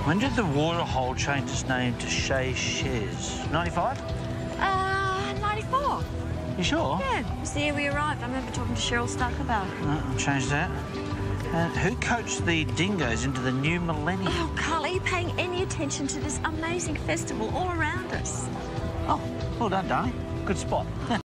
When did the waterhole change its name to Shea Shares? 95? 94. You sure? Yeah, it was the year we arrived. I remember talking to Cheryl Stark about it. I'll change that. Who coached the dingoes into the new millennium? Oh, Karl, are you paying any attention to this amazing festival all around us? Oh, well done, darling. Good spot.